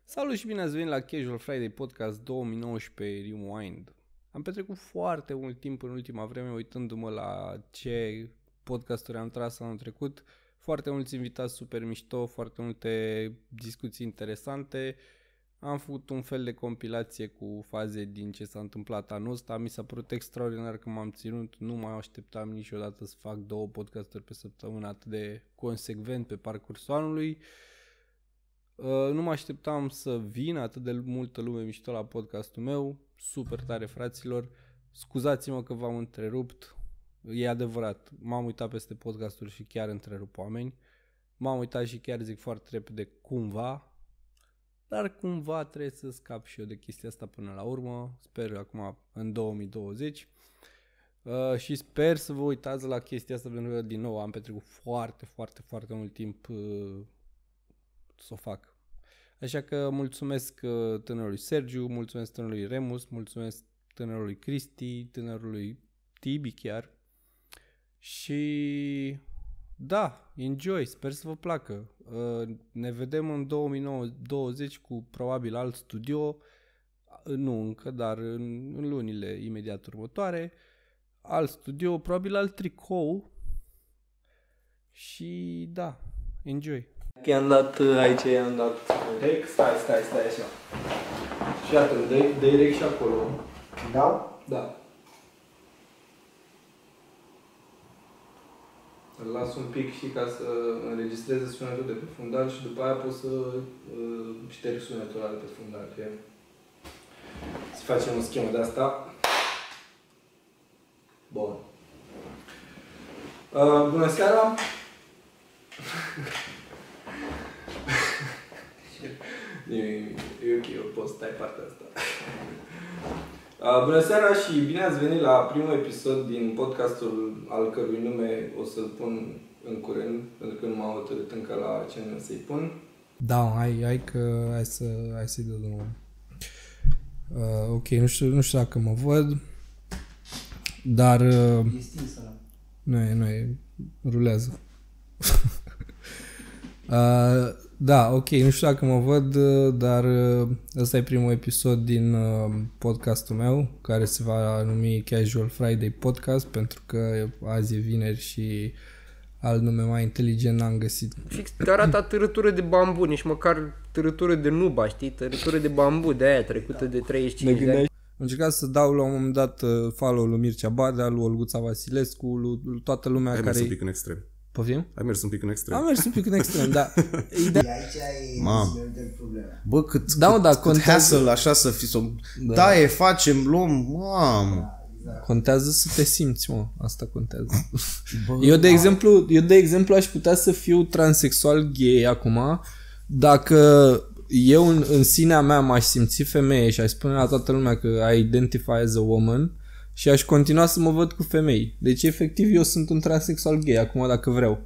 Salut și bine ați venit la Casual Friday Podcast 2019 Rewind. Am petrecut foarte mult timp în ultima vreme uitându-mă la ce podcasturi am tras anul trecut. Foarte mulți invitați super mișto, foarte multe discuții interesante. Am făcut un fel de compilație cu faze din ce s-a întâmplat anul ăsta. Mi s-a părut extraordinar că m-am ținut. Nu mai așteptam niciodată să fac 2 podcasturi pe săptămână atât de consecvent pe parcursul anului. Nu mă așteptam să vină atât de multă lume mișto la podcastul meu. Super tare, fraților. Scuzați-mă că v-am întrerupt. E adevărat, m-am uitat peste podcasturi și chiar întrerup oameni. M-am uitat și chiar zic foarte repede cumva. Dar cumva trebuie să scap și eu de chestia asta până la urmă. Sper acum în 2020. Și sper să vă uitați la chestia asta pentru că din nou am petrecut foarte mult timp să o fac. Așa că mulțumesc tânărului Sergiu, mulțumesc tânărului Remus, mulțumesc tânărului Cristi, tânărului Tibi chiar. Și da, enjoy, sper să vă placă. Ne vedem în 2020 cu probabil alt studio, nu încă, dar în lunile imediat următoare. Alt studio, probabil alt tricou. Și da, enjoy. I-am dat aici, i-am dat Rec, stai așa. Și atunci, dă-i rec și acolo. Da? Da. Îl las un pic și ca să înregistreze sunetul de pe fundal și după aia pot să șterg sunetul ăla de pe fundal. Să facem o schemă de asta. Bun. Bună seara! E ok, eu pot să stai partea asta. Bună seara și bine ați venit la primul episod din podcastul al cărui nume o să-l pun în curând, pentru că nu m-am hotărât încă la ce nume să-i pun. Da, hai să-i dă drumul. Ok, nu știu dacă mă văd, dar nu e, rulează. Da, ok, nu știu dacă mă văd, dar ăsta e primul episod din podcastul meu, care se va numi Casual Friday Podcast, pentru că azi e vineri și alt nume mai inteligent n-am găsit. Fix te arată târătură de bambu, nici măcar târătură de nuba, știi? Târătură de bambu, de aia trecută de 35 de ani. Am încercat să dau la un moment dat follow lui Mircea Badea, lui Olguța Vasilescu, lui toată lumea care... Ai mers un pic în extrem. Poftim? Ai mers un pic în extrem. Am mers un pic în extrem, da. Aici e problema. Bă, cât contează hassle așa să fii taie, facem, luăm, mamă. Exact. Contează să te simți, mă. Asta contează. Eu, de exemplu, aș putea să fiu transexual gay acum dacă eu în sinea mea m-aș simți femeie și aș spune la toată lumea că I identify as a woman și aș continua să mă văd cu femei. Deci, efectiv, eu sunt un transexual gay acum dacă vreau.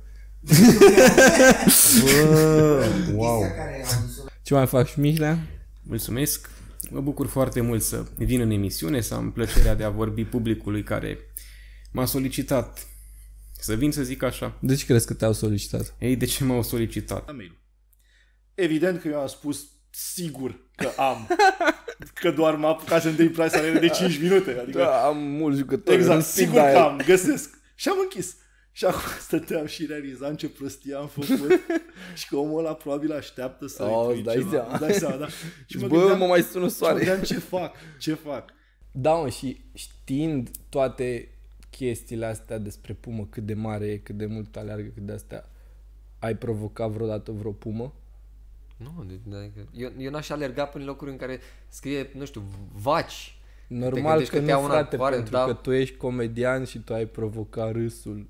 Bă, wow. Ce mai faci, Mihlea? Mulțumesc! Mă bucur foarte mult să vin în emisiune, să am plăcerea de a vorbi publicului care m-a solicitat să vin, să zic așa. De ce crezi că te-au solicitat? Ei, de ce m-au solicitat? Evident că eu am spus sigur că am. Că doar m-a apucat să-mi dai price de 5 minute. Adică, Da, am mulți jucători. exact, sigur că am, găsesc. Și am închis. Și acum stăteam și realizam ce prostie am făcut și că omul ăla probabil așteaptă să îi dai ceva. seama. Îți dai seama, da. Și Mă mai sună soare. Și mă gândeam ce fac. Da, mă, și știind toate chestiile astea despre pumă, cât de mare e, cât de mult aleargă, cât de astea, ai provocat vreodată vreo pumă? Nu, eu n-aș alerga până în locuri în care scrie, nu știu, vaci. Normal că nu, frate, coare, pentru da? că tu ești comedian și tu ai provocat râsul.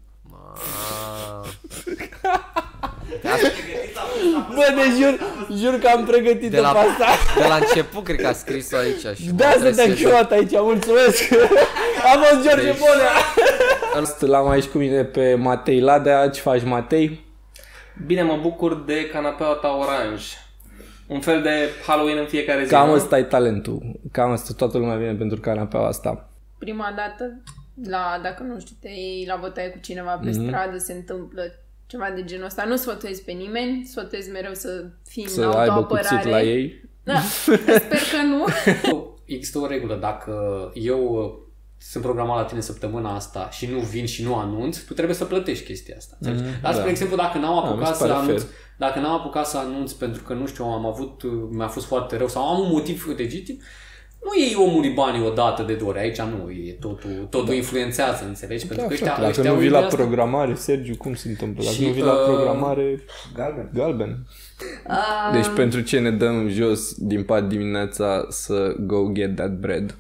Bă, jur că am pregătit-o pe asta. De la început cred că a scris-o aici. Și Da, să te-am chemat aici, mulțumesc. A fost George Bonea. L-am aici cu mine pe Matei Ladea. Ce faci, Matei? Bine, mă bucur de canapeaua ta oranj. Un fel de Halloween în fiecare zi. Cam ăsta e talentul. Cam ăsta, toată lumea vine pentru canapeaua asta. Prima dată, dacă nu știu, te iei la bătaie cu cineva pe stradă, se întâmplă ceva de genul ăsta. Nu sfătuiesc pe nimeni, sfătuiesc mereu să fii în Să aibă autoapărare. cuțit la ei. Sper că nu. Există o regulă, dacă eu sunt programat la tine săptămâna asta și nu vin și nu anunț, tu trebuie să plătești chestia asta. Dar, spre exemplu, dacă n-am apucat să anunț pentru că, nu știu, mi-a fost foarte rău sau am un motiv legitim, nu iei omului banii odată de 2 ori. Aici nu, e totul influențează, înțelegi? Pentru că dacă nu vii la programare, Sergiu, cum se întâmplă? Dacă nu vii la programare, galben. Deci pentru ce ne dăm jos din pat dimineața să go get that bread?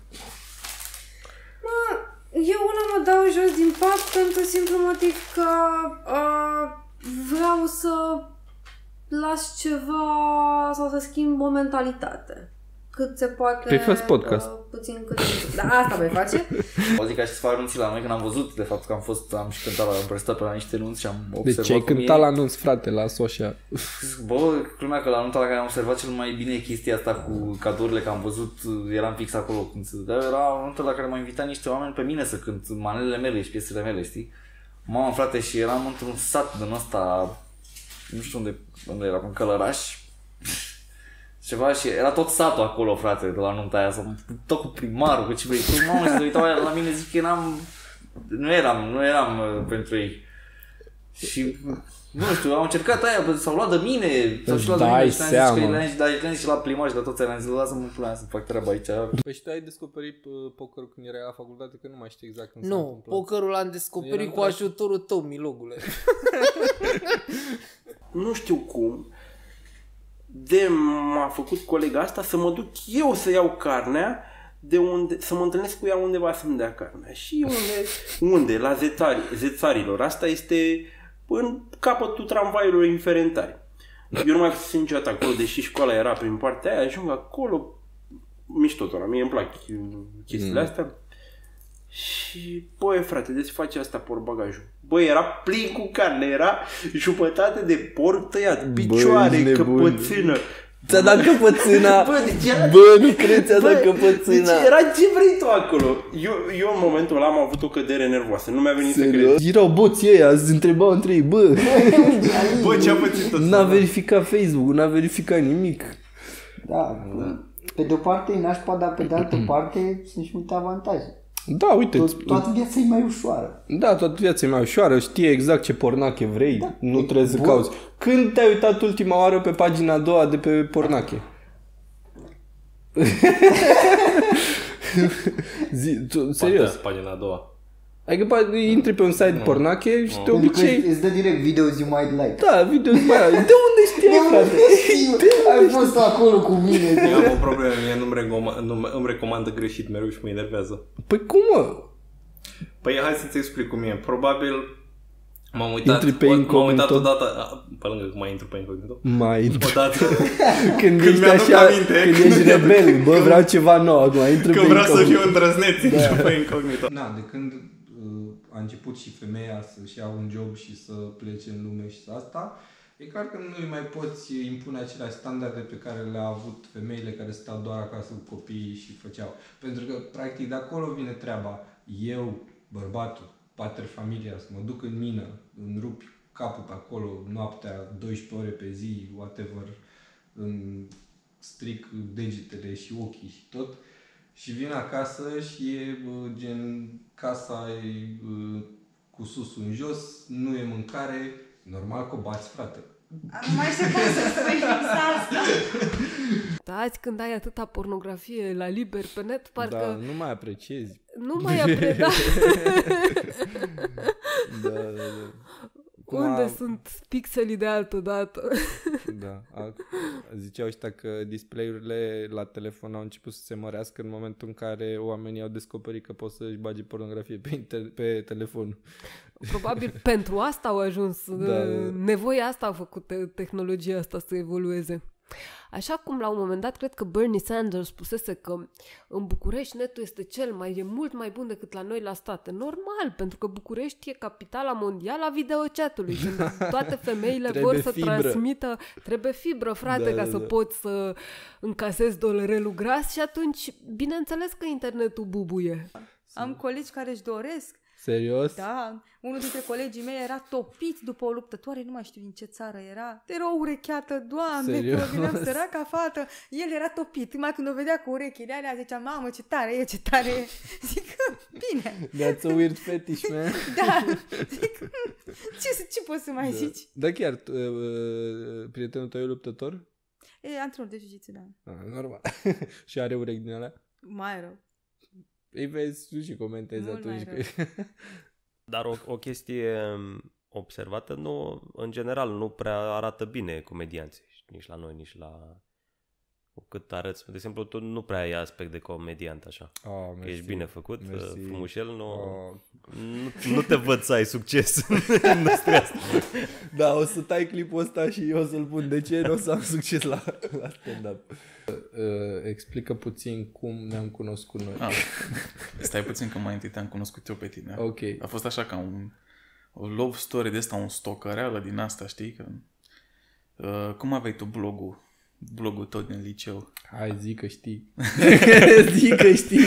Eu mă dau jos din pat pentru simplu motiv că vreau să las ceva sau să schimb o mentalitate. Cât se poate... Păi faci podcast. Puțin cât... Da, asta voi face. O zic ca și să fac anunții la noi, când am văzut, de fapt, că am și cântat am prestat pe la niște anunți și am observat. Deci ai cântat la anunț, frate, la Soșia. Bă, lumea că la anunțul la care am observat cel mai bine chestia asta cu cadourile, că am văzut, eram fix acolo când se dădea, era anunțul la care m-au invitat niște oameni pe mine să cânt manelele mele și piesele mele, știi? Mamă, frate, și eram într-un sat din ăsta, nu știu unde era, în Călăraș. Ceva și era tot satul acolo, frate, de la nunta aia, tot cu primarul, cu ce vrei tu, mamă, și se uitau aia la mine, zic că nu eram pentru ei. Și, nu știu, au încercat aia, s-au luat de mine, s-au și luat de mine, și le-am zis și la primar și la toți aia, le-am zis, lasă-mă pula să fac treaba aici. Păi și tu ai descoperit pokerul când erai la facultate, că nu mai știu exact când s-a întâmplat. Nu, pokerul l-am descoperit cu ajutorul tău, milogule. Nu știu cum. M-a făcut colega asta să mă duc eu să iau carnea să mă întâlnesc cu ea undeva să-mi dea carnea. Și unde? La Zețarilor. Asta este în capătul tramvaiului Inferentari. Eu nu mai fost niciodată acolo, deși școala era prin partea aia, ajung acolo, mișto tot, mie îmi plac chestiile astea. Și, băi, frate, desface asta portbagajul. Băi, era plin cu carne, era jumătate de porc tăiat, picioare, căpățână. Ți-a dat căpățâna? Nu cred, ți-a dat căpățâna. Deci era ce vrei tu acolo. Eu în momentul ăla am avut o cădere nervoasă, nu mi-a venit să cred. Erau boții ăia, îți întrebau între ei, bă, ce-a pățit ăsta? N-a verificat Facebook, n-a verificat nimic. Da, pe de o parte e nașpa, dar pe de altă parte sunt și multe avantaje. Da, uite. Toată viața e mai ușoară. Da, toată viața e mai ușoară. Știe exact ce pornache vrei. Da, nu trebuie să cauți. Când te-ai uitat ultima oară pe pagina a doua de pe pornache? Serios. Pagina a doua. Adică intri pe un site pornache și de obicei... Îți dă direct videos you might like. Da, videos you might like. De unde știi, frate? Ai fost acolo cu mine. Eu am o problemă, mie îmi recomandă greșit mereu și mă enervează. Păi cum, mă? Păi hai să-ți explic cum e. Probabil m-am uitat odată, pe lângă că mai intru pe incognito. Odată. Când ești așa, când ești rebel, bă, vreau ceva nou acum, intru pe incognito. Că vreau să fiu îndrăzneț, intru pe incognito. Da, de când a început și femeia să-și ia un job și să plece în lume și asta, e clar că nu îi mai poți impune aceleași standarde pe care le-au avut femeile care stau doar acasă cu copiii și făceau. Pentru că, practic, de acolo vine treaba. Eu, bărbatul, pater familia, să mă duc în mină, îmi rup capul pe acolo, noaptea, 12 ore pe zi, whatever, îmi stric degetele și ochii și tot. Și vin acasă și e gen casa e cu susul în jos, nu e mâncare, normal că o bați, frate. Nu mai știu cum să trăiești asta. Da, azi când ai atâta pornografie la liber pe net, parcă... Da, nu mai apreciezi. Nu mai apreciezi. Da. Unde sunt pixelii de altă dată? Da. Ziceau ăștia că display-urile la telefon au început să se mărească în momentul în care oamenii au descoperit că pot să-și bage pornografie pe telefon. Probabil pentru asta au ajuns. Da. Nevoia asta a făcut tehnologia asta să evolueze. Așa cum la un moment dat cred că Bernie Sanders spusese că în București netul e mult mai bun decât la noi la state. Normal, pentru că București e capitala mondială a videochatului. Când toate femeile vor să transmită, trebuie fibră, frate, ca să poți să încasezi dolarelul gras și atunci, bineînțeles că internetul bubuie. Am colegi care își doresc Serios? Da, unul dintre colegii mei era topit după o luptătoare, nu mai știu din ce țară era. Era o urecheată, Doamne, Serios? că săraca fată. El era topit, numai când o vedea cu urechile alea, zicea, mamă, ce tare e, ce tare e. Zic, bine. That's a weird fetish, man. Da, zic, ce poți să mai zici? Da, chiar, prietenul tău e luptător? E antrenor de jiu-jitsu, da. Normal. Și are urechi din alea? Mai rău. Îi vezi tu și comentezi Mult atunci. Dar o chestie observată, nu, în general nu prea arată bine comedianții, nici la noi, nici la... Cu cât arăți, de exemplu, tu nu prea ai aspect de comediant așa. Oh, ești bine făcut, frumușel, Oh. nu te văd să ai succes în industria asta. Da, o să tai clipul ăsta și eu o să-l pun. De ce nu o să am succes la stand-up? Explică puțin cum ne-am cunoscut noi. Stai puțin că mai întâi te-am cunoscut eu pe tine. Ok. A fost așa ca o love story de asta, un stocăreală din asta, știi? Că, cum aveai tu blogul tot din liceu? Hai, zic că știi. Zic că știi.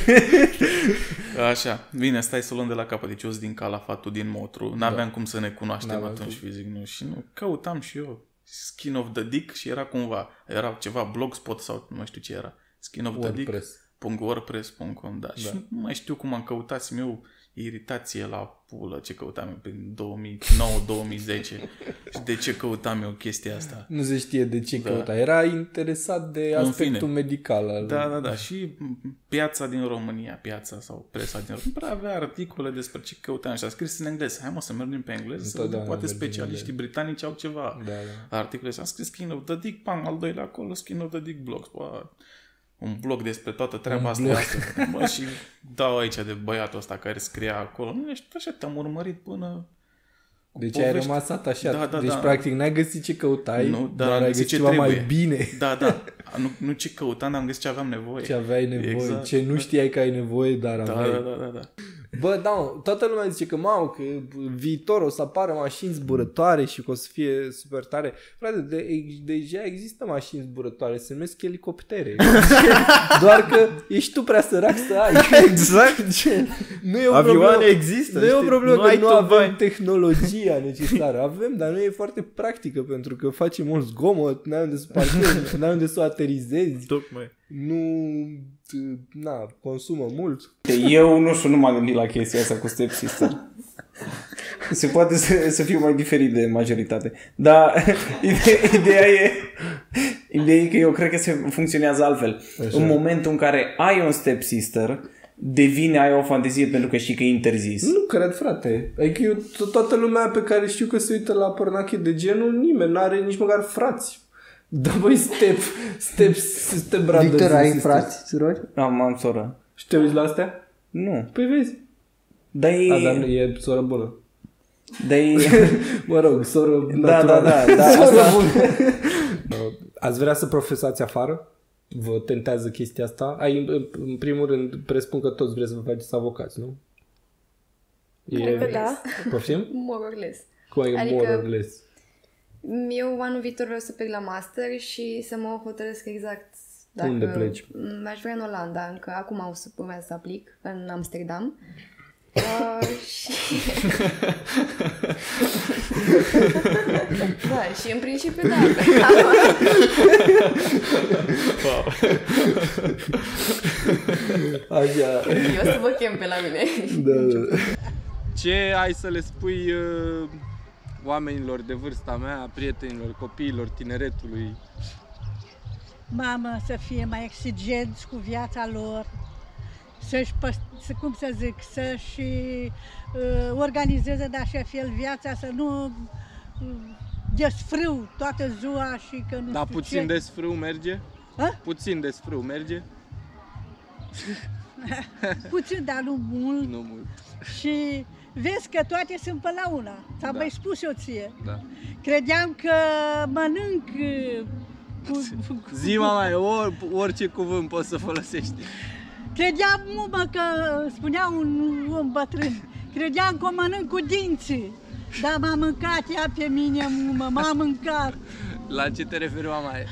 Așa, bine, stai să luăm de la capăt. Deci eu sunt din Calafat, tu din Motru. N-aveam cum să ne cunoaștem atunci fizic, nu? Și nu, căutam și eu Skin of the Dick și era ceva blogspot sau nu mai știu ce era. Skin of the Dick. .wordpress.com, da. Și nu mai știu cum am căutat eu iritație la pulă, ce căutam eu prin 2009-2010 și de ce căutam eu chestia asta. Nu se știe de ce căuta. Era interesat de aspectul medical. Da. Și piața din România, piața sau presa din România, prea avea articole despre ce căutam și a scris în engleză. Hai mă să mergem pe engleză, să vedem, poate specialiștii britanici au ceva. Articole și am scris Skin of the Dick, pam, al doilea acolo, Skin of the Dick blogs. Un blog despre toată treaba asta. Bă, și dau aici de băiatul ăsta care scria acolo. Nu știu, așa te-am urmărit până... Deci ai rămas atașat. Deci practic n-ai găsit ce căutai, dar ai găsit ceva mai bine. Da. Nu ce căutam, dar am găsit ce aveam nevoie. Ce aveai nevoie, exact. Ce nu știai că ai nevoie, dar aveai. Da. Bă, da, toată lumea zice că că viitor o să apară mașini zburătoare și că o să fie super tare. Frate, deja există mașini zburătoare, se numesc elicoptere. Doar că ești tu prea sărac să ai. Exact. Nu e o avioane problemă, există. Nu e o problemă că nu avem tehnologia necesară. Avem, dar nu e foarte practică pentru că face mult zgomot, n-ai unde să parchezi, n-ai unde să o aterizezi. Tocmai. Consumă mult. Eu nu m-am gândit la chestia asta cu stepsister. Se poate să fiu mai diferit de majoritate. Dar ideea e că eu cred că se funcționează altfel. Așa. În momentul în care ai un stepsister, ai o fantezie pentru că știi că e interzis. Nu cred, frate. Adică eu, toată lumea pe care știu că se uită la pornache de genul, nimeni n-are nici măcar frați. Da, băi, step brothers. Victor, ai frați, surori? Am soră. Și te uiți la astea? Nu. Păi vezi. Dar nu, e soră bună. Mă rog, soră naturală. Da. Soră bună. Ați vrea să profesați afară? Vă tentează chestia asta? În primul rând, presupun că toți vreți să vă faceți avocați, nu? Cred că da. Poftim? More or less. Cum adică more or less? Eu anul viitor vreau să plec la master și să mă hotărăsc exact dacă... Unde pleci? Aș vrea în Olanda, încă acum urmează să aplic în Amsterdam. Și... da, și în principiu da. Wow. Așa. Eu să vă chem pe la mine. Da. Ce ai să le spui oamenilor de vârsta mea, prietenilor, copiilor, tineretului? Mamă, să fie mai exigenți cu viața lor, să-și organizeze de așa fel viața, să nu desfrâu toată ziua și că nu Da, știu puțin ce. desfrâu merge? A? Puțin desfrâu merge? Puțin, dar nu mult. Nu mult. Și vezi că toate sunt pe la una. Ți-am mai spus eu ție. Da. Credeam că mănânc Zi, mamaie, orice cuvânt poți să folosești. Credeam, mă, că spunea un om bătrân, credeam că o mănânc cu dinții. Dar m-a mâncat ea pe mine, mă, m-a mâncat. La ce te referi, mamaie?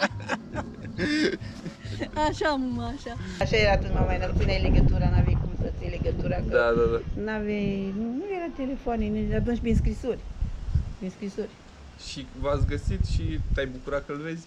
Așa, mă, așa. Așa era atunci, mamaie, dar nu puneai legătura, n-aveai cum să ții legătura. Că Da. nu era telefoane, nici atunci prin scrisori. Și v-ați găsit și te-ai bucurat că-l vezi?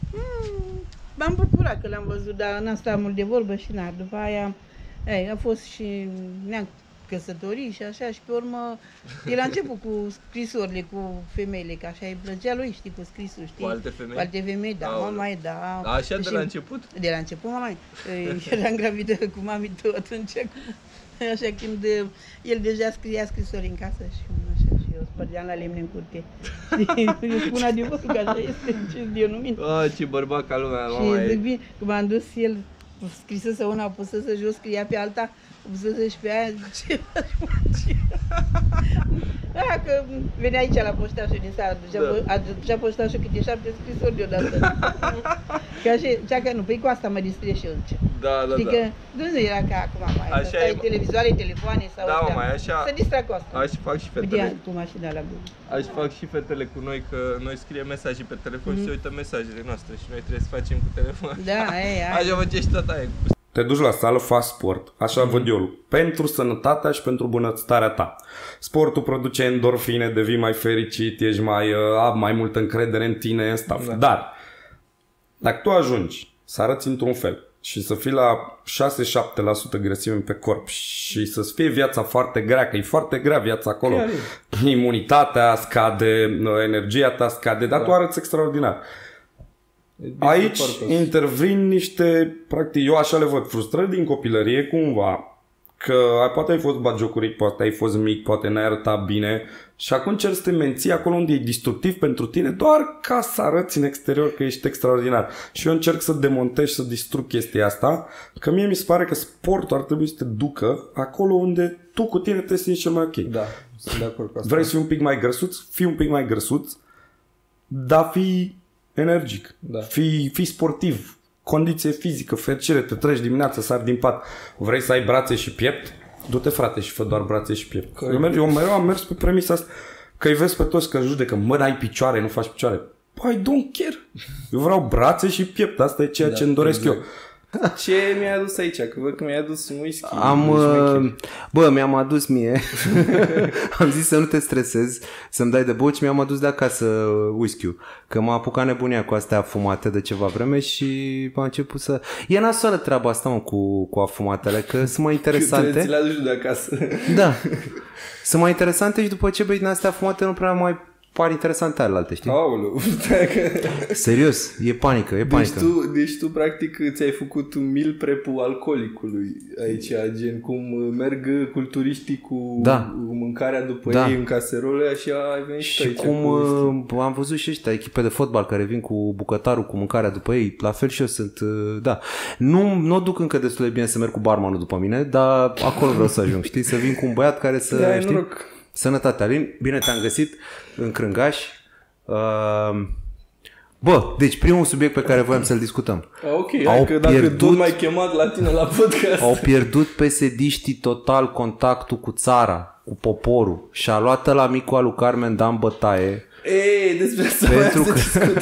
M-am bucurat că l-am văzut, dar n-am stat mult de vorbă și după aia a fost și ne-am căsătorit și așa și pe urmă el a început cu scrisorile cu femeile, că așa îi plăcea lui, știi, cu scrisul, știi? Cu alte femei? Cu alte femei, da, mamaie, da. Așa de la început? De la început, mamaie. Eram gravidă cu mami tu atunci, așa când el deja scria scrisori în casă și așa și eu spărgeam la lemne în curte. Eu spun adevărul că așa este, ce eu nu mint. Ce bărbat ca lumea, și zic bine, când m-am dus el, scrisese una, pusese jos, scria pe alta, pusese și pe aia, ce faci, da, că venea aici la poștașul din seara, aducea poștașul câte 7 scrisori deodată. Că așa, cea că nu, păi cu asta mă distrez și eu, zice. Da. Știi că nu era ca acum, mai, să stai televizoare, telefoane sau așa. Să distra cu asta. Așa fac și fetele. Uite, cu mașina la gură. Așa fac și fetele cu noi, că noi scriem mesaje pe telefon și se uită mesajele noastre și noi trebuie să facem cu telefon. Da, așa face și tata aia. Te duci la sală, faci sport, așa văd eu, pentru sănătatea și pentru bunăstarea ta. Sportul produce endorfine, devii mai fericit, ești mai multă încredere în tine, în stuff. Dar, dacă tu ajungi să arăți într-un fel și să fii la 6-7% grăsime pe corp și să-ți fie viața foarte grea, că e foarte grea viața acolo, imunitatea scade, energia ta scade, dar tu arăți extraordinar. Aici intervin niște, practic, eu așa le văd, frustrări din copilărie cumva, că poate ai fost batjocurit, poate ai fost mic, poate n-ai arătat bine și acum încerci să te menții acolo unde e destructiv pentru tine doar ca să arăți în exterior că ești extraordinar. Și eu încerc să demontez și să distrug chestia asta, că mie mi se pare că sportul ar trebui să te ducă acolo unde tu cu tine te simți cel mai ok. Da, sunt de acord cu asta. Vrei să fii un pic mai grăsuț? Fii un pic mai grăsuț, dar fii energic, fii sportiv, condiție fizică, fericire, te treci dimineața, sari din pat. Vrei să ai brațe și piept? Du-te, frate, și fă doar brațe și piept. Eu mereu am mers pe premisa asta, că îi vezi pe toți că judecă, mă, n-ai picioare, nu faci picioare. Păi, don't care. Eu vreau brațe și piept, asta e ceea ce îmi doresc eu. Ce mi-ai adus aici? Că văd că mi-ai adus un whisky. Mi-am adus mie. Am zis să nu te stresezi, să-mi dai de băut și mi-am adus de acasă whisky-ul. Că m-a apucat nebunia cu astea afumate de ceva vreme și m-a început să... E nasoală treaba asta, mă, cu afumatele, că sunt mai interesante. Ți le aduci de acasă. Da. Sunt mai interesante și după ce bei din astea afumate nu prea mai par interesante alte, știi? Aoleu. Serios, e panică. Deci tu practic ți-ai făcut un meal prep-ul alcoolicului aici, gen cum merg culturiștii cu mâncarea după ei în caserole, așa ai venit și aici. Cum am văzut și ăștia echipe de fotbal care vin cu bucătarul cu mâncarea după ei, la fel și eu sunt, Nu o duc încă destul de bine să merg cu barmanul după mine, dar acolo vreau să ajung, știi? Să vin cu un băiat care să, știi? Noroc. Sănătate, Alin, bine te-am găsit în Crângaș. Deci primul subiect pe care voiam să-l discutăm. Ok, că dacă tu m-ai chemat la tine la podcast. Au pierdut PSD-știi total contactul cu țara, cu poporul. Și-a luat la micul lui Carmen Dan bătaie. Despre asta pentru că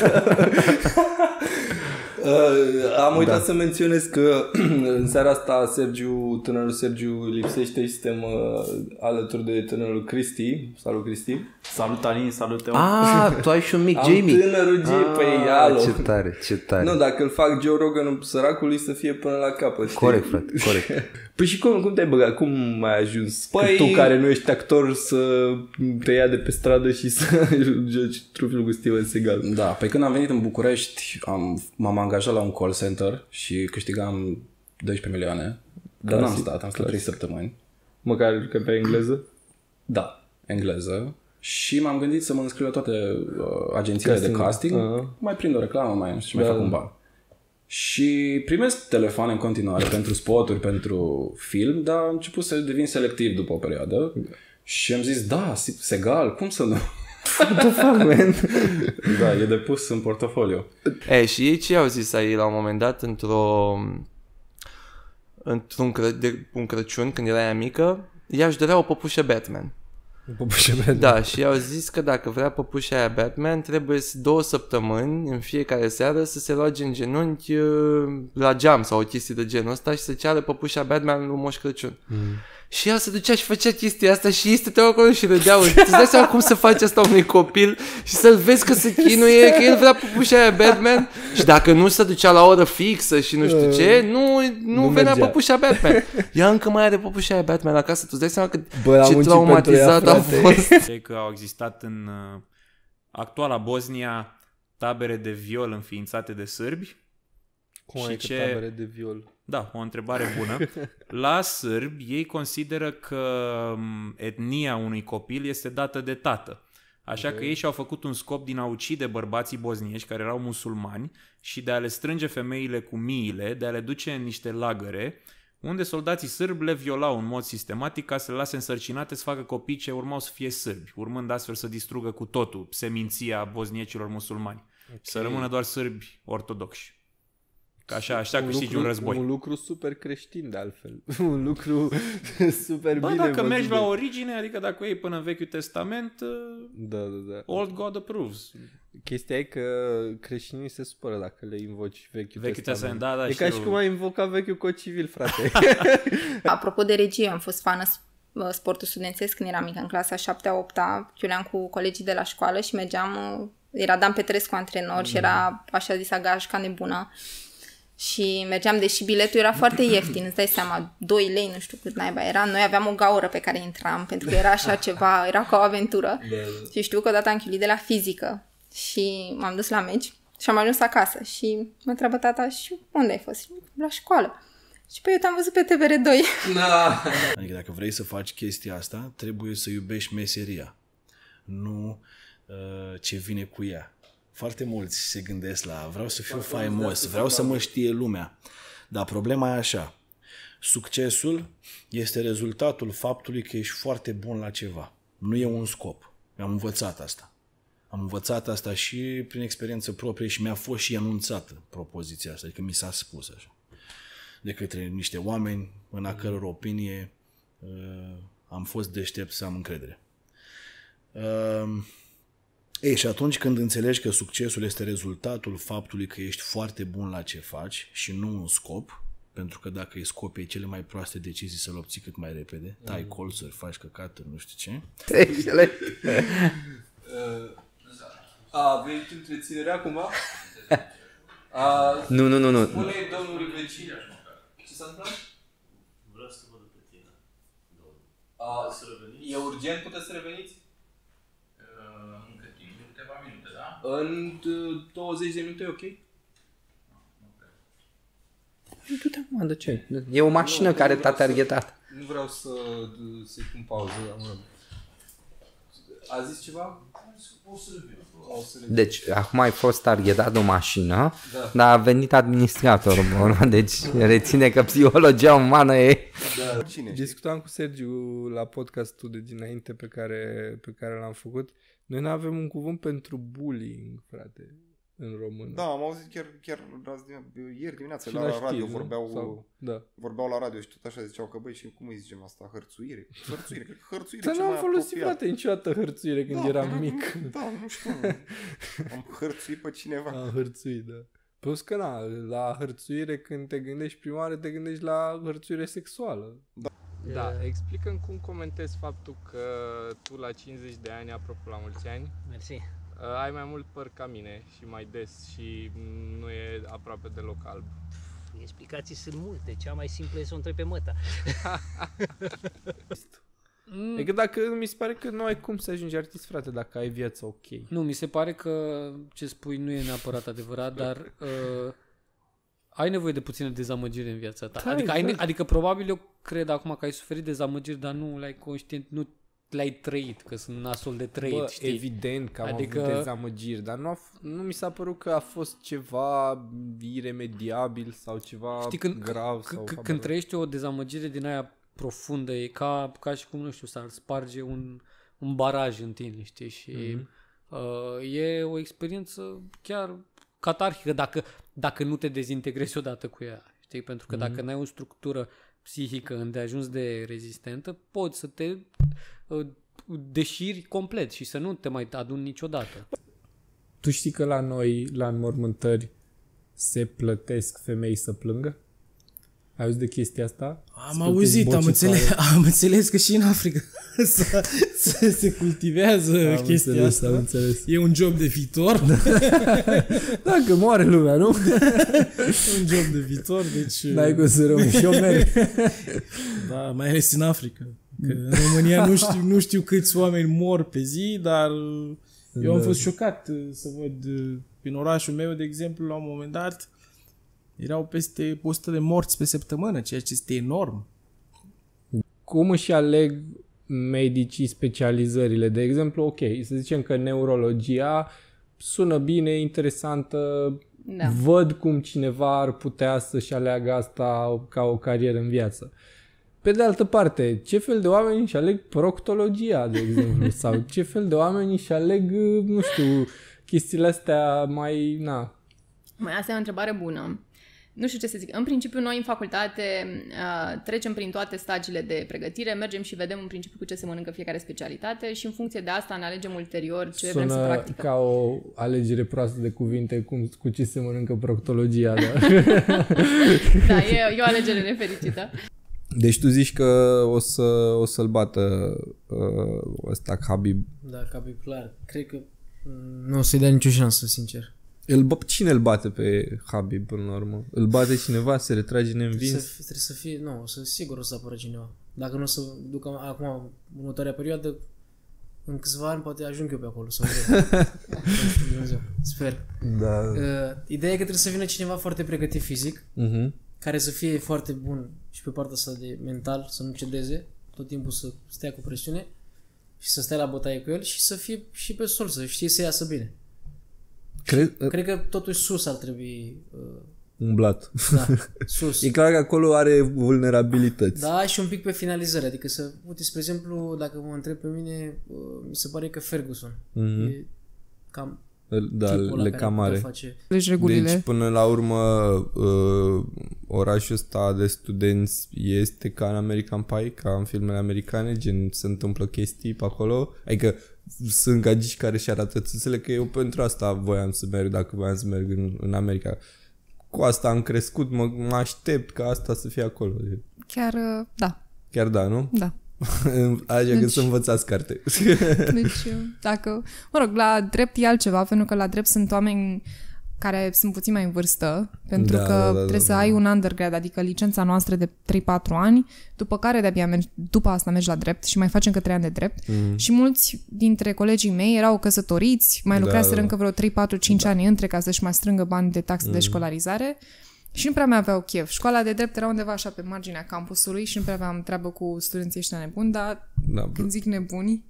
am uitat să menționez că în seara asta tânărul Sergiu lipsește și suntem alături de tânărul Cristi. Salut, Cristi. Salut, Alin, salut, Teo. Tu ai și un mic Jamie. Tânărul Jamie, ce tare. Nu, dacă îl fac Joe Rogan, săracului să fie până la capăt. Corect, frate, corect. Păi și cum te-ai băgat? Cum ai ajuns? Tu care nu ești actor să te ia de pe stradă și să joci truful cu Steven Seagal? Da, pe când am venit în București m-am angajat la un call center și câștigam 12 milioane. Dar n-am stat, am stat 3 săptămâni. Măcar că pe engleză? Da, engleză. Și m-am gândit să mă înscriu la toate agențiile de casting. Mai prind o reclamă, mai fac un ban. Și primesc telefoane în continuare pentru spoturi, pentru film, dar am început să devin selectiv după o perioadă. Și am zis, Seagal, cum să nu? What the fuck, man? Da, e de pus în portofoliu. Și ei ce au zis aici la un moment dat într-un Crăciun, când era ea mică, ea își dorea o păpușă Batman. Păpușa Batman. Da, și au zis că dacă vrea păpușa aia Batman, trebuie 2 săptămâni în fiecare seară să se roage în genunchi la geam sau o chestie de genul ăsta și să ceară păpușa Batman lui Moș Crăciun. Și el se ducea și făcea chestia asta și ei stăteau acolo și râdeau. Îți dai seama cum să faci asta unui copil și să-l vezi că se chinuie, că el vrea păpușa aia Batman și dacă nu se ducea la oră fixă și nu știu ce, nu venea păpușa Batman. Ea încă mai are păpușa aia Batman acasă, tu îți dai seama ce traumatizat a fost. Că au existat în actuala Bosnia tabere de viol înființate de sârbi. Cum adică tabere de viol? Da, o întrebare bună. La sârbi, ei consideră că etnia unui copil este dată de tată. Așa că ei și-au făcut un scop din a ucide bărbații bosnieși care erau musulmani și de a le strânge femeile cu miile, de a le duce în niște lagăre, unde soldații sârbi le violau în mod sistematic ca să le lase însărcinate să facă copii ce urmau să fie sârbi, urmând astfel să distrugă cu totul seminția bosniecilor musulmani. Să rămână doar sârbi ortodoxi. Că așa câștigi un război. Un lucru super creștin de altfel. Un lucru super bine dacă mergi la origine, adică dacă o iei până în Vechiul Testament, da. Old God approves. Chestia e că creștinii se supără dacă le invoci Vechiul Testament. Da, e ca și cum ai invocat Vechiul Cod Civil, frate. Apropo de regie, am fost fană sportul studențesc când eram mică, în clasa 7-8-a, chiuleam cu colegii de la școală și mergeam, era Dan Petrescu antrenor și era așa zisa gașca nebună. Și mergeam, deși biletul era foarte ieftin, îți dai seama, 2 lei, nu știu cât naiba era. Noi aveam o gaură pe care intram, pentru că era așa ceva, era ca o aventură. Și știu că odată am chiulit de la fizică și m-am dus la meci și am ajuns acasă și mă întreabă tata, și unde ai fost? La școală. Și pe eu te-am văzut pe TVR2. Adică dacă vrei să faci chestia asta, trebuie să iubești meseria, nu ce vine cu ea. Foarte mulți se gândesc la vreau să fiu faimos, vreau să mă știe lumea. Dar problema e așa. Succesul este rezultatul faptului că ești foarte bun la ceva. Nu e un scop. Am învățat asta. Am învățat asta și prin experiență proprie și mi-a fost și anunțată propoziția asta. Adică mi s-a spus așa. De către niște oameni în a căror opinie am fost deștept să am încredere. Ei, și atunci când înțelegi că succesul este rezultatul faptului că ești foarte bun la ce faci și nu un scop, pentru că dacă îi scopi e cele mai proaste decizii să-l obții cât mai repede, tai colțuri, faci căcaturi, nu știu ce. Excelent! A venit întreținerea acum? Nu. Spune-i domnului vecin. Ce s-a întâmplat? Vreau să văd pe tine. E urgent, puteți să reveniți? Încă timp, de câteva minute, da? În 20 de minute e ok? Du-te acum, de ce? E o mașină care t-a targetat. Nu vreau să-i pun pauză. A zis ceva? O să revin. Deci, acum ai fost targetat de o mașină, dar a venit administratorul, deci reține că psihologia umană e... Discutam cu Sergiu la podcastul de dinainte pe care l-am făcut. Noi nu avem un cuvânt pentru bullying, frate, în română. Da, am auzit chiar ieri dimineața la radio vorbeau la radio și tot așa ziceau că băi, și cum îi zicem asta? Hărțuire? Cred că hărțuire. Dar n-am folosit, frate, niciodată hărțuire când eram mic. Da, nu știu. Am hărțuit pe cineva. Am hărțuit, da. Plus că la hărțuire când te gândești prima oară te gândești la hărțuire sexuală. Da, explică-mi cum comentezi faptul că tu la 50 de ani, apropo la mulți ani, mersi, ai mai mult păr ca mine și mai des și nu e aproape deloc alb. Explicații sunt multe, cea mai simplă e să o întrebi pe măta. E că dacă mi se pare că nu ai cum să ajungi artist, frate, dacă ai viața ok. Nu, mi se pare că ce spui nu e neapărat adevărat, dar ai nevoie de puțină dezamăgire în viața ta. Da, adică probabil eu cred acum că ai suferit dezamăgiri, dar nu le-ai conștient, nu le-ai trăit, că sunt nasol de trăit, bă, știi? Evident că am avut dezamăgiri, dar nu mi s-a părut că a fost ceva iremediabil sau ceva grav. Când trăiești o dezamăgire din aia profundă, e ca și cum, nu știu, s-ar sparge un baraj în tine, știi? Și e o experiență chiar catarhică dacă nu te dezintegrezi odată cu ea, știi? Pentru că dacă n-ai o structură psihică îndeajuns de rezistentă, poți să te deșiri complet și să nu te mai aduni niciodată. Tu știi că la noi, la înmormântări, se plătesc femei să plângă? Ai auzit de chestia asta? Am auzit, am înțeles că și în Africa se cultivează chestia asta. Am înțeles. E un job de viitor. Da, că moare lumea, nu? Un job de viitor, deci... N-ai cum să rămâi șomer. Da, mai ales în Africa. Că în România nu știu câți oameni mor pe zi, dar eu am fost șocat să văd prin orașul meu, de exemplu, la un moment dat, erau peste 100 de morți pe săptămână, ceea ce este enorm. Cum își aleg medicii specializările? De exemplu, ok, să zicem că neurologia sună bine, interesantă, da. Văd cum cineva ar putea să-și aleagă asta ca o carieră în viață. Pe de altă parte, ce fel de oameni își aleg proctologia, de exemplu? Sau ce fel de oameni își aleg, nu știu, chestiile astea mai... Asta e o întrebare bună. Nu știu ce să zic. În principiu, noi în facultate trecem prin toate stagiile de pregătire, mergem și vedem în principiu cu ce se mănâncă fiecare specialitate și în funcție de asta ne alegem ulterior ce vrem să practicăm. Ca o alegere proastă de cuvinte cu ce se mănâncă proctologia. Da, da e o alegere nefericită. Deci tu zici că o să-l bată ăsta Khabib. Da, Khabib, clar. Cred că nu o să-i dea nicio șansă, sincer. Cine îl bate pe Khabib până la urmă? Îl bate cineva? Se retrage neînvins? Trebuie să fie, sigur o să apără cineva. Dacă nu o să ducă acum următoarea perioadă, în câțiva ani poate ajung eu pe acolo. Sau sper. Da. Ideea e că trebuie să vină cineva foarte pregătit fizic, care să fie foarte bun și pe partea asta de mental, să nu cedeze, tot timpul să stea cu presiune și să stea la bătaie cu el și să fie și pe sol, să știe să iasă bine. Cred că totuși sus ar trebui umblat. Da, sus. E clar că acolo are vulnerabilități. Da, și un pic pe finalizare. Adică uite, spre exemplu, dacă mă întreb pe mine, mi se pare că Ferguson e cam le cam are. Deci până la urmă orașul ăsta de studenți este ca în American Pie, ca în filmele americane, gen se întâmplă chestii pe acolo. Adică sunt gagici care și arată țâțele, că eu pentru asta voiam să merg, dacă voiam să merg în America. Cu asta am crescut, mă aștept ca asta să fie acolo. Chiar da. Chiar da, nu? Da. Așa că să învățați carte. Deci, dacă... Mă rog, la drept e altceva, pentru că la drept sunt oameni care sunt puțin mai în vârstă, pentru că trebuie să ai un undergrad, adică licența noastră de 3-4 ani, după care de-abia după asta mergi la drept și mai faci încă 3 ani de drept. Și mulți dintre colegii mei erau căsătoriți, mai lucraseră încă vreo 3-4-5 ani între ca să-și mai strângă bani de taxe de școlarizare și nu prea mai aveau chef. Școala de drept era undeva așa pe marginea campusului și nu prea aveam treabă cu studenții ăștia nebuni, dar când zic nebuni,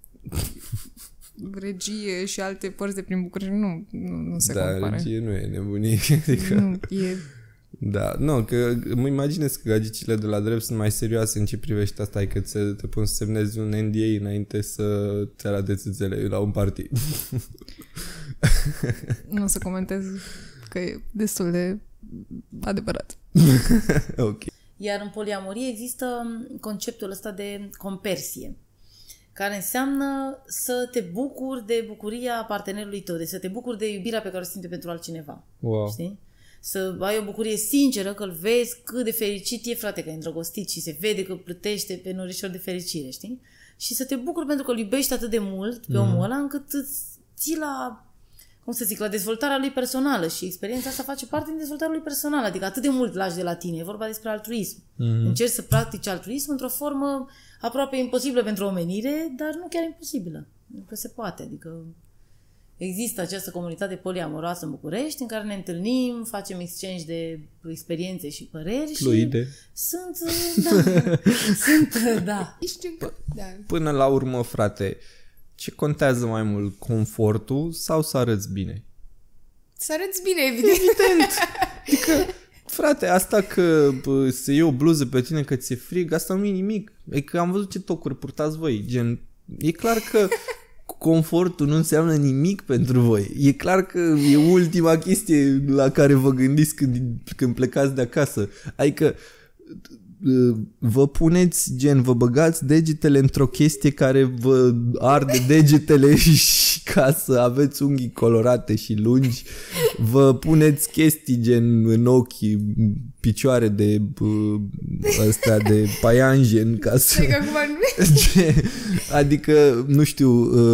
regie și alte părți de prin București nu se compară. Da, regie nu e nebunie. Adică... Nu, e... Da, nu, că mă imaginez că gagicile de la drept sunt mai serioase în ce privește asta, că te pun să semnezi un NDA înainte să ți arate țâțele la un party. Nu o să comentez că e destul de adevărat. Ok. Iar în poliamorie există conceptul ăsta de compersie, care înseamnă să te bucuri de bucuria partenerului tău, deci să te bucuri de iubirea pe care o simte pentru altcineva. Wow. Știi? Să ai o bucurie sinceră, că-l vezi cât de fericit e, frate, că e îndrăgostit și se vede că plătește pe norișor de fericire, știi? Și să te bucuri pentru că îl iubești atât de mult pe omul ăla, încât îți ții la, cum să zic, la dezvoltarea lui personală și experiența asta face parte din dezvoltarea lui personală, adică atât de mult lași de la tine, e vorba despre altruism. Încerci să practici altruism într-o formă aproape imposibilă pentru omenire, dar nu chiar imposibilă. Că se poate, adică există această comunitate poliamoroasă în București în care ne întâlnim, facem exchange de experiențe și păreri fluide. Și da. Până la urmă, frate, ce contează mai mult, confortul sau să arăți bine? Să arăți bine, evident. Adică, frate, asta că să iei o bluză pe tine că ți-e frig, asta nu e nimic. E că am văzut ce tocuri purtați voi. Gen, e clar că confortul nu înseamnă nimic pentru voi. E clar că e ultima chestie la care vă gândiți când plecați de acasă. Adică vă puneți, gen, vă băgați degetele într-o chestie care vă arde degetele și ca să aveți unghii colorate și lungi, vă puneți chestii gen în ochi, picioare de astea de paianjen ca să... Adică, nu știu,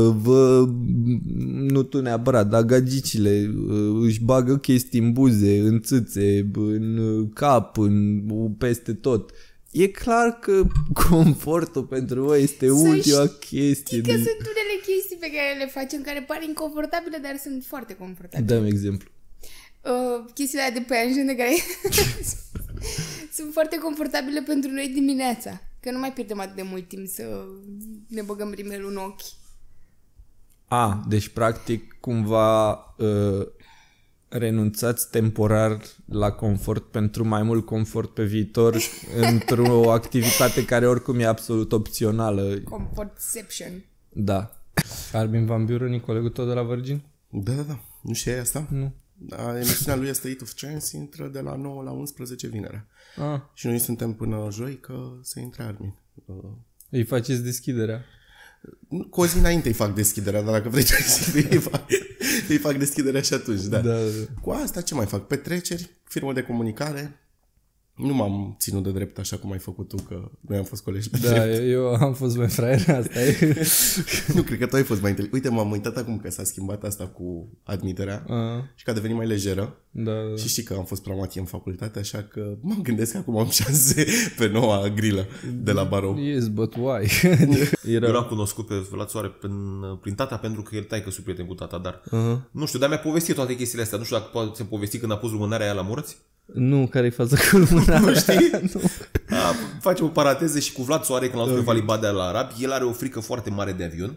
nu tu neapărat, dar gagicile își bagă chestii în buze, în țâțe, în cap, peste tot. E clar că confortul pentru voi este ultima chestie. Că sunt unele chestii pe care le facem care par inconfortabile, dar sunt foarte confortabile. Dă-mi exemplu. Chestiile de paianjen de care sunt foarte confortabile pentru noi dimineața. Că nu mai pierdem atât de mult timp să ne băgăm rimelul în ochi. Deci practic cumva renunțați temporar la confort pentru mai mult confort pe viitor într-o activitate care oricum e absolut opțională. Comfortception. Da. Armin Van Buren, colegul tău de la Virgin? Da. Nu știi asta? Nu. Emisiunea lui State of Trance intră de la 9 la 11 vinerea. Și noi suntem până joi că se intre Armin. Îi faceți deschiderea? Cu o zi înainte îi fac deschiderea, dar dacă vrei îi fac deschiderea și atunci, da. Cu asta ce mai fac? Petreceri, firmă de comunicare. Nu m-am ținut de drept așa cum ai făcut tu, că noi am fost colegi pe drept. Eu am fost mai fraier, asta e. Nu, cred că tu ai fost mai inteligent. Uite, m-am uitat acum că s-a schimbat asta cu admiterea și că a devenit mai lejeră. Și știi că am fost pramatie în facultate, așa că mă gândesc că acum am șanse pe noua grilă de la barou. Yes, but why? Eu l-am cunoscut pe Vlad Soare prin tata pentru că el taică-su prieten cu tata, dar nu știu, dar mi-a povestit toate chestiile astea. Nu știu dacă poate să povesti când a pus lumânarea aia la morți. Nu, care-i faza cu lumânarea? Nu știi? Facem o paranteză și cu Vlad Soare, când l-am dus pe Valibadea la Arabi, el are o frică foarte mare de avion.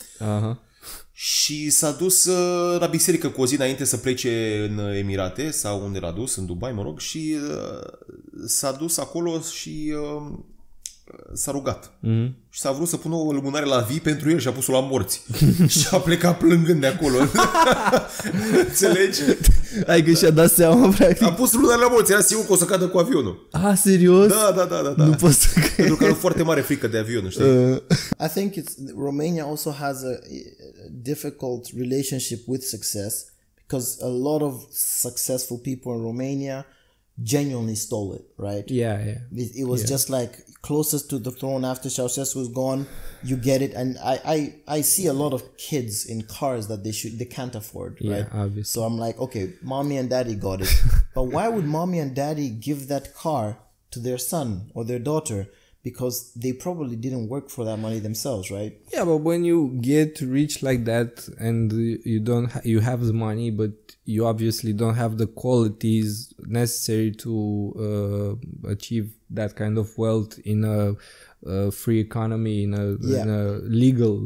Și s-a dus la biserică cu o zi înainte să plece în Emirate sau unde l-a dus, în Dubai, mă rog, și s-a dus acolo și s-a rugat. Și s-a vrut să pună o lumânare la vii pentru el și a pus-o la morți. Și a plecat plângând de acolo. Înțelegi? Hai că și-a dat seama, practic. A pus lumânare la morți, era sigur că o să cadă cu avionul. Serios? Da. Nu pot să cred. Pentru că are o foarte mare frică de avion, știi? I think Romania also has a difficult relationship with success because a lot of successful people in Romania genuinely stole it, right? Yeah. It was just like closest to the throne after Ceausescu was gone, you get it. And I see a lot of kids in cars that they can't afford, right? Obviously. So I'm like, okay, mommy and daddy got it. But why would mommy and daddy give that car to their son or their daughter? Because they probably didn't work for that money themselves, right? Yeah, but when you get rich like that and you have the money, but you obviously don't have the qualities necessary to achieve that kind of wealth in a free economy, in a legal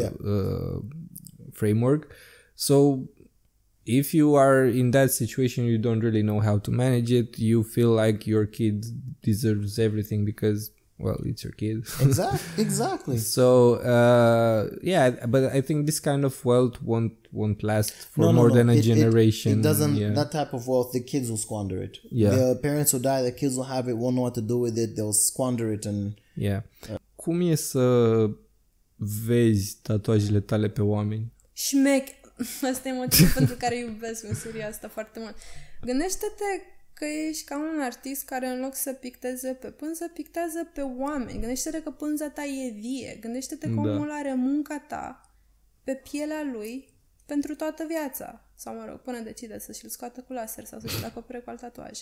framework. So if you are in that situation, you don't really know how to manage it. You feel like your kid deserves everything because, well, it's your kid. Exactly. So but I think this kind of wealth won't last for more than a generation. It doesn't. That type of wealth, the kids will squander it. The parents will die, the kids will have it, won't know what to do with it. They'll squander it and. Cum e să vezi tatuajele tale pe oameni? Asta e motivul pentru care iubesc meseria asta foarte mult. Gândește-te că ești ca un artist care în loc să picteze pe pânză, pictează pe oameni. Gândește-te că pânza ta e vie. Gândește-te că omul are munca ta pe pielea lui pentru toată viața. Sau, mă rog, până decide să și-l scoată cu laser sau să și-l acopere cu alt tatuaj.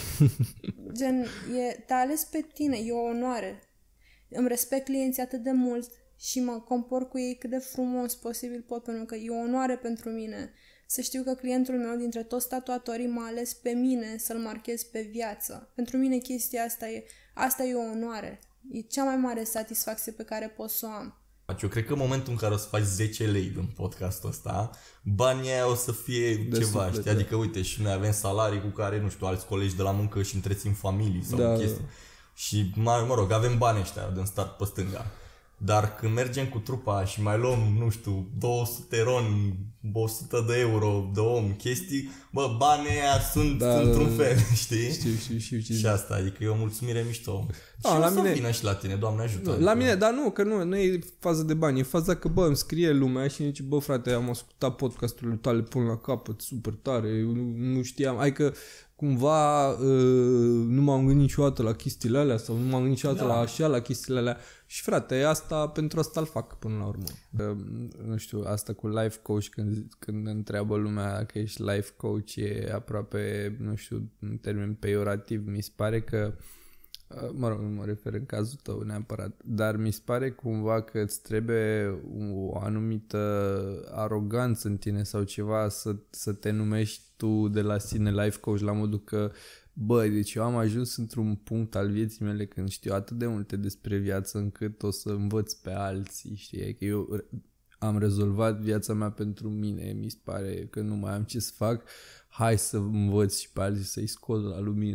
Gen, te-a ales pe tine, e o onoare. Îmi respect clienții atât de mult și mă compor cu ei cât de frumos posibil pot, pentru că e o onoare pentru mine să știu că clientul meu dintre toți tatuatorii m-a ales pe mine să-l marchez pe viață. Pentru mine chestia asta e o onoare. E cea mai mare satisfacție pe care pot să o am. Eu cred că în momentul în care o să faci 10 lei din podcastul ăsta, banii aia o să fie de ceva, știi? Adică, uite, și noi avem salarii cu care, nu știu, alți colegi de la muncă și întrețin familii sau chestii. Și, mă rog, avem bani ăștia din start pe stânga. Dar când mergem cu trupa și mai luăm, nu știu, 200 ron, 100 de euro de om, chestii, bă, banii aia sunt într-un fel, știi? Știu. Și asta, adică e o mulțumire mișto. Da, și la o să mine... vină și la tine, Doamne ajută. La mine, dar nu e faza de bani, e faza că, bă, îmi scrie lumea și zice, bă, frate, am ascultat podcasturile tale până la capăt, super tare, nu știam, adică cumva nu m-am gândit niciodată la chestiile alea sau nu m-am gândit niciodată la chestiile alea și frate, pentru asta îl fac până la urmă. Nu știu, asta cu life coach, când întreabă lumea că ești life coach, e aproape, nu știu, în termen peiorativ, mi se pare că mă rog, nu mă refer în cazul tău neapărat, dar mi se pare cumva că îți trebuie o anumită aroganță în tine sau ceva să te numești tu de la sine life coach, la modul că, bă, deci eu am ajuns într-un punct al vieții mele când știu atât de multe despre viață încât o să învăț pe alții, știi, că eu am rezolvat viața mea pentru mine, mi se pare că nu mai am ce să fac, hai să învăț și pe alții să-i scot la lumină.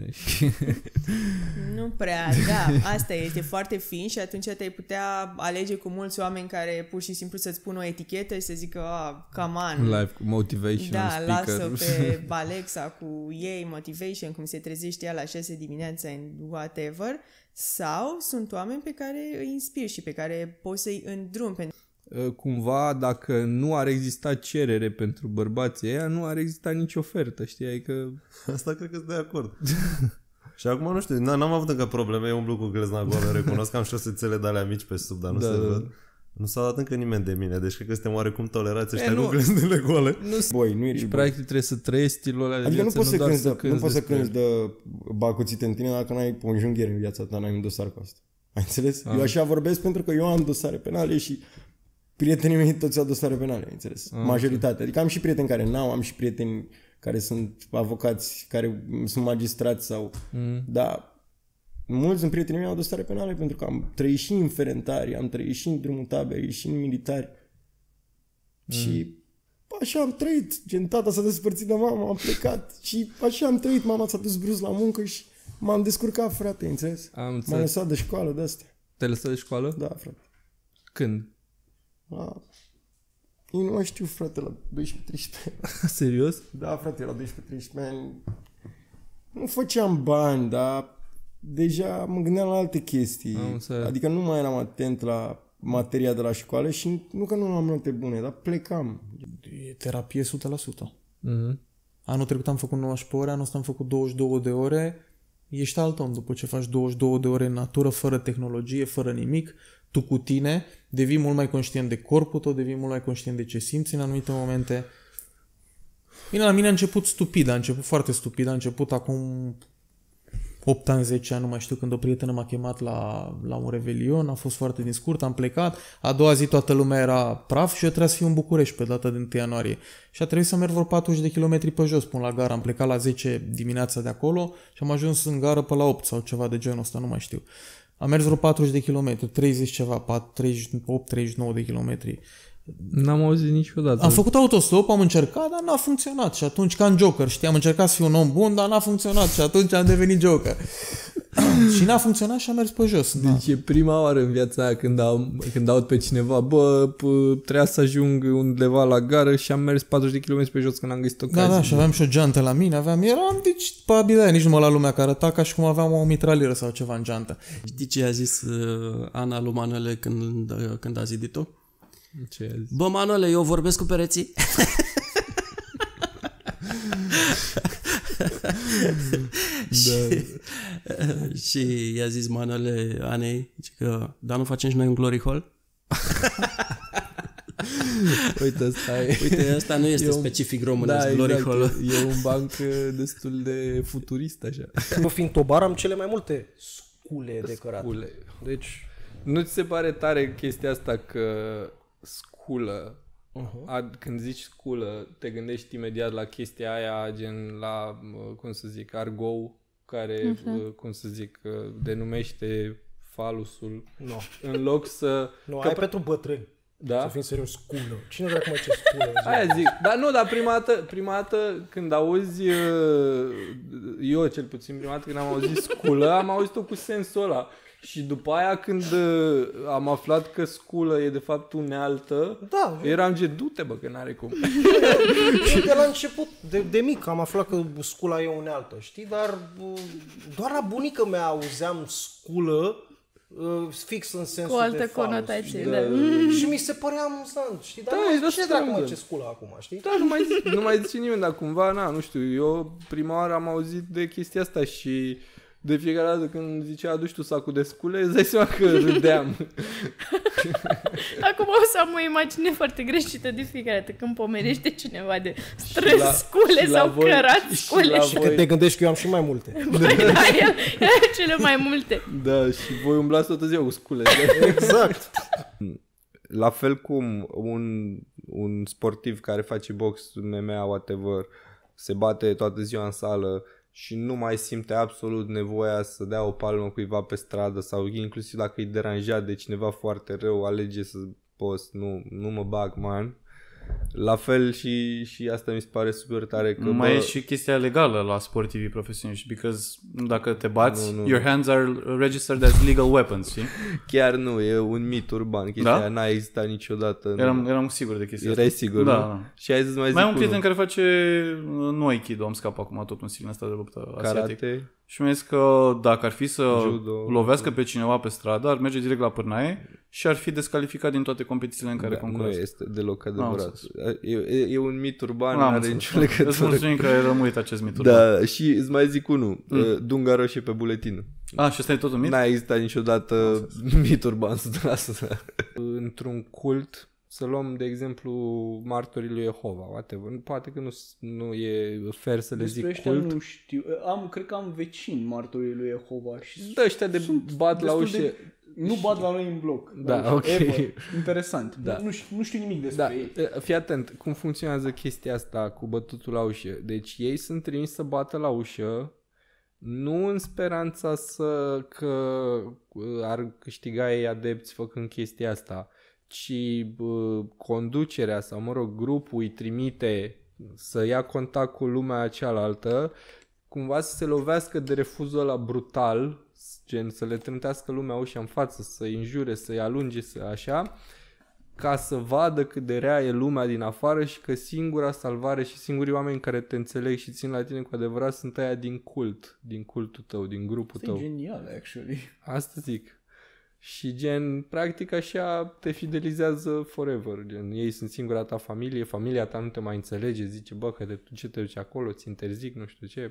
Nu prea, da, asta este foarte fin și atunci te-ai putea alege cu mulți oameni care pur și simplu să-ți pună o etichetă și să zică, come on. Life motivational speaker. Da, lasă pe Alexa cu ei motivation, cum se trezește ea la 6 dimineața în whatever, sau sunt oameni pe care îi inspiri și pe care poți să-i îndrumi. Cumva, dacă nu ar exista cerere pentru bărbații ăia, nu ar exista nici ofertă, știi? Adică... Asta cred că sunt de acord. Și acum, nu știu, n-am avut încă probleme, eu umblu cu glezna goală, recunosc că am șosețele de alea mici pe sub, dar nu se văd. Nu s-a dat încă nimeni de mine, deci cred că suntem oarecum tolerați ăștia cu gleznele goale. Băi, nu ești practic trebuie să trăiești stilul ăla de adică viață, nu poți să cânti de bacuțite în tine dacă n-ai ponjunghieri în viața ta, n-ai un dosar cu asta. Ai înțeles? Eu așa vorbesc pentru că eu am dosare penale și prietenii mei toți au dosare penale, ai înțeles? Majoritatea. Adică am și prieteni care n-au, am și prieteni care sunt avocați, care sunt magistrați sau... Da, mulți din prietenii mei au dosare penale pentru că am trăit și în ferentari, am trăit și în drumul taberei, și în militari. Și așa am trăit. Gen, tata s-a despărțit de mama, am plecat și așa am trăit. Mama s-a dus brusc la muncă și m-am descurcat, frate, înțeles? M-am lăsat de școală de astea. Te-ai lăsat de școală? Da, frate. Când? Eu nu mai știu, frate, la 12-13 ani. Serios? Da, frate, la 12-13 ani nu făceam bani, dar deja mă gândeam la alte chestii. Adică nu mai eram atent la materia de la școală și nu că nu am note bune, dar plecam. E terapie 100%. Anul trecut am făcut 19 ore, anul ăsta am făcut 22 de ore. Ești alt om după ce faci 22 de ore în natură, fără tehnologie, fără nimic, tu cu tine, devii mult mai conștient de corpul tău, devii mult mai conștient de ce simți în anumite momente. Bine, la mine a început stupid, a început foarte stupid, a început acum 8 ani, 10 ani, nu mai știu, când o prietenă m-a chemat la un revelion, a fost foarte din scurt, am plecat, a doua zi toată lumea era praf și eu trebuia să fiu în București pe data de 1 ianuarie. Și a trebuit să merg vreo 40 de kilometri pe jos până la gara. Am plecat la 10 dimineața de acolo și am ajuns în gară pe la 8 sau ceva de genul ăsta, nu mai știu. Am mers vreo 40 de kilometri, 30 ceva, 38-39 de kilometri. N-am auzit niciodată. Am făcut autostop, am încercat, dar n-a funcționat. Și atunci, ca în Joker, știi, am încercat să fiu un om bun, dar n-a funcționat. Și atunci am devenit Joker. Și n-a funcționat și am mers pe jos. Deci e prima oară în viața aia când aud pe cineva, bă, trebuia să ajung undeva la gară și am mers 40 de km pe jos când am găsit ocazia. Da, și aveam și o geantă la mine, eram, deci, probabil aia, nici nu mă la lumea care arăta ca și cum aveam o mitralieră sau ceva în geantă. Știi ce a zis Ana lui Manele când a zidit-o? Ce a zis? Bă, Manole, eu vorbesc cu pereții. Și i-a zis Manele Anei că, dar nu facem și noi un glory hole? Uite, asta nu este specific românesc, glory hole. E un banc destul de futurist, așa. Eu fiind tobar am cele mai multe scule decorate. Deci, nu ți se pare tare chestia asta că sculă, când zici sculă, te gândești imediat la chestia aia, gen la, cum să zic, argou, care, cum să zic, denumește falusul. No. În loc să... Nu, ai pentru bătrâni. Da? Să fim serios, sculă. Cine vrea cum ce sculă? Aia zic. Dar prima dată când auzi, eu cel puțin prima dată când am auzit sculă, am auzit-o cu sensul ăla. Și după aia când am aflat că sculă e de fapt unealtă, eram du-te bă, că n-are cum. Eu de la început, de mic, am aflat că scula e unealtă, știi? Dar doar la bunica mea auzeam sculă fix în sensul cu altă de falus, conotație, da. Și mi se părea amuzant, știi? Dar cine dracu ce sculă acum, știi? Da, nu mai zice nimeni, dar cumva, nu știu, eu prima oară am auzit de chestia asta și de fiecare dată când zicea aduci tu sacul de scule, îți dai seama că râdeam. Acum o să am o imagine foarte greșită de fiecare dată când pomenește cineva de strâns scule sau cărat scule. Și că te gândești că eu am și mai multe. Băi, da, el are cele mai multe. Da, și voi umblați toată ziua cu scule. Exact. La fel cum un sportiv care face box, MMA, whatever, se bate toată ziua în sală și nu mai simte absolut nevoia să dea o palmă cuiva pe stradă sau inclusiv dacă e deranjat de cineva foarte rău, alege să poți, nu mă bag, man. La fel și asta mi se pare super tare că mai e și chestia legală la sportivii profesioniști, because dacă te bați, your hands are registered as legal weapons, știi? Chiar nu, e un mit urban, chestia aia n-a existat niciodată. Eram sigur de chestia asta. Erai sigur, da, nu? Da. Și ai zis mai am un prieten care face Aikido, am scăpat acum tot un stil ăsta de luptă asiatic. Karate. Și mi-a zis că dacă ar fi să lovească pe cineva pe stradă, ar merge direct la pârnaie și ar fi descalificat din toate competițiile în care concurează. Nu este deloc adevărat. E un mit urban, nu are nicio legătură. Îți mulțumim că ai rămurit acest mit urban. Da, și îți mai zic unul, dunga roșie pe buletin. Și ăsta e tot un mit? N-a existat niciodată mit urban 100%. Într-un cult, să luăm de exemplu martorii lui Jehova, whatever. Poate că nu e fair să le zic cult. Nu știu. Cred că am vecini martorii lui Jehova și ăștia de bat la ușă. Nu bat la noi în bloc. Da, ok. Interesant. Da. Nu știu nimic despre ei. Fii atent, cum funcționează chestia asta cu bătutul la ușă. Deci ei sunt trimiși să bată la ușă, nu în speranța că ar câștiga ei adepți făcând chestia asta, ci conducerea sau, grupul îi trimite să ia contact cu lumea cealaltă, cumva să se lovească de refuzul ăla brutal, gen să le trântească lumea ușa în față, să-i înjure, să-i alunge, să ca să vadă cât de rea e lumea din afară și că singura salvare și singurii oameni care te înțeleg și țin la tine cu adevărat sunt aia din cultul tău, din grupul tău. E genial, actually. Asta zic. Și gen, practic așa te fidelizează forever. Gen, ei sunt singura ta familie, familia ta nu te mai înțelege, zice, bă, că de tu ce te duci acolo, ți interzic, nu știu ce.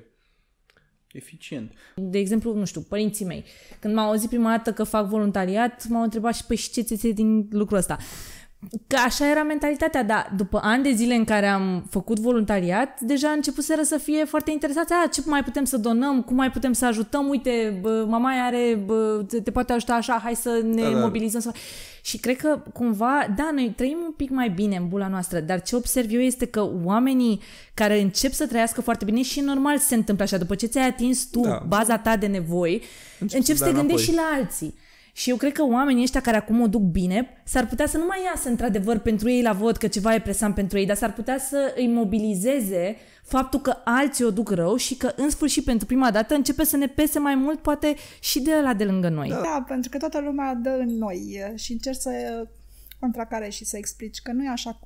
Eficient. De exemplu, nu știu, părinții mei. Când m-au auzit prima dată că fac voluntariat, m-au întrebat și și ce ți din lucrul ăsta. Că așa era mentalitatea, dar după ani de zile în care am făcut voluntariat, deja începuseră să fie foarte interesați. Ce mai putem să donăm, cum mai putem să ajutăm, uite, mama are, te poate ajuta așa, hai să ne mobilizăm. Și cred că cumva, noi trăim un pic mai bine în bula noastră, dar ce observ eu este că oamenii care încep să trăiască foarte bine și normal se întâmplă așa, după ce ți-ai atins tu baza ta de nevoi, începi să te gândești și la alții. Și eu cred că oamenii ăștia care acum o duc bine, s-ar putea să nu mai iasă într-adevăr pentru ei la vot, că ceva e presant pentru ei, dar s-ar putea să îi mobilizeze faptul că alții o duc rău și că în sfârșit pentru prima dată începe să ne pese mai mult poate și de ăla de lângă noi. Da, pentru că toată lumea dă în noi și încerci să contracare și să explici că nu e așa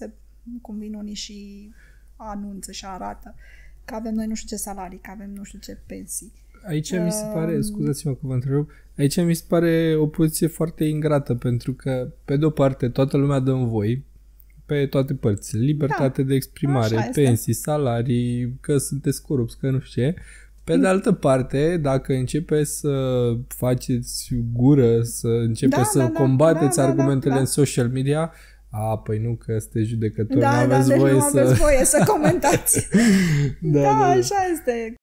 cum vin unii și anunță și arată că avem noi nu știu ce salarii, că avem nu știu ce pensii. Aici mi se pare, scuzați-mă că vă întrerup, aici mi se pare o poziție foarte ingrată, pentru că, pe de-o parte, toată lumea dă în voi, pe toate părțile, libertate de exprimare, pensii, salarii, că sunteți corupți, că nu știu ce. Pe de altă parte, dacă începe să faceți gură, să începeți să combateți argumentele în social media, păi nu, că sunteți judecători, nu aveți voie să comentați. Da, așa este.